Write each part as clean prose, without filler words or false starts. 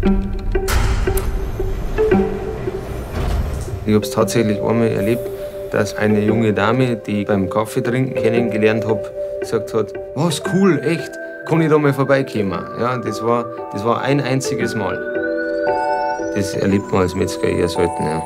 Ich habe es tatsächlich einmal erlebt, dass eine junge Dame, die ich beim Kaffee trinken kennengelernt habe, gesagt hat, was cool, echt, kann ich da mal vorbeikommen? Ja, das war ein einziges Mal. Das erlebt man als Metzger eher selten. Ja.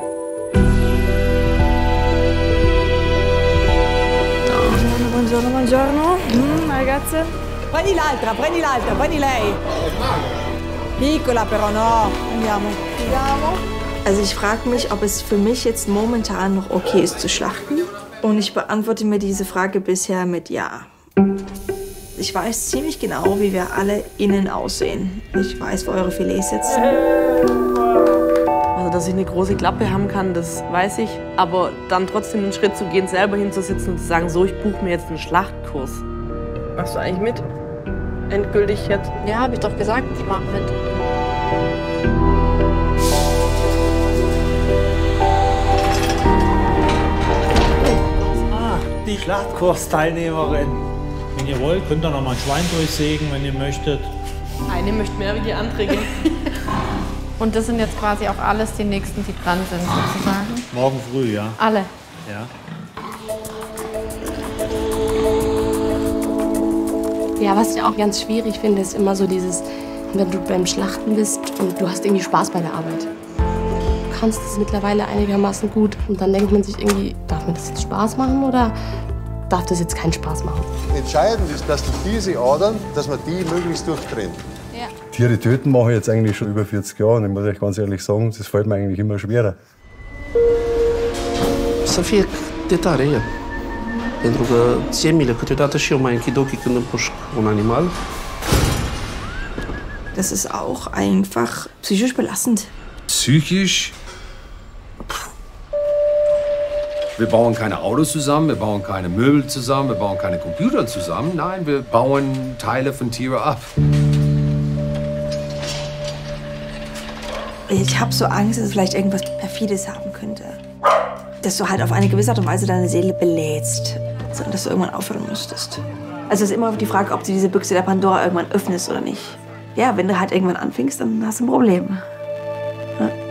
Buongiorno, buongiorno. Ragazze. Prendi l'altra, prendi lei. Piccola però, no. Andiamo. Also ich frage mich, ob es für mich jetzt momentan noch okay ist zu schlachten. Und ich beantworte mir diese Frage bisher mit Ja. Ich weiß ziemlich genau, wie wir alle innen aussehen. Ich weiß, wo eure Filets sitzen. Also, dass ich eine große Klappe haben kann, das weiß ich. Aber dann trotzdem einen Schritt zu gehen, selber hinzusitzen und zu sagen, so, ich buche mir jetzt einen Schlachtkurs. Machst du eigentlich mit? Endgültig jetzt? Ja, habe ich doch gesagt, ich mache mit. Die Schlachtkursteilnehmerin. Wenn ihr wollt, könnt ihr noch mal ein Schwein durchsägen, wenn ihr möchtet. Eine möchte mehr wie die andere. Und das sind jetzt quasi auch alles die Nächsten, die dran sind, sozusagen? Morgen früh, ja. Alle? Ja. Ja, was ich auch ganz schwierig finde, ist immer so dieses, wenn du beim Schlachten bist und du hast irgendwie Spaß bei der Arbeit. Du kannst es mittlerweile einigermaßen gut und dann denkt man sich irgendwie, darf mir das jetzt Spaß machen oder darf das jetzt keinen Spaß machen? Entscheidend ist, dass diese Adern, dass man die möglichst durchtrennt. Ja. Tiere töten mache ich jetzt eigentlich schon über 40 Jahre und ich muss euch ganz ehrlich sagen, das fällt mir eigentlich immer schwerer. Să fie de tare el. Pentru că ți-e milă, câteodată și eu mai închid ochii când împușc un animal. Das ist auch einfach psychisch belastend. Psychisch? Wir bauen keine Autos zusammen, wir bauen keine Möbel zusammen, wir bauen keine Computer zusammen. Nein, wir bauen Teile von Tieren ab. Ich habe so Angst, dass es vielleicht irgendwas Perfides haben könnte. Dass du halt auf eine gewisse Art und Weise deine Seele belädst. Und dass du irgendwann aufhören müsstest. Also es ist immer die Frage, ob du diese Büchse der Pandora irgendwann öffnest oder nicht. Ja, wenn du halt irgendwann anfängst, dann hast du ein Problem. Ja.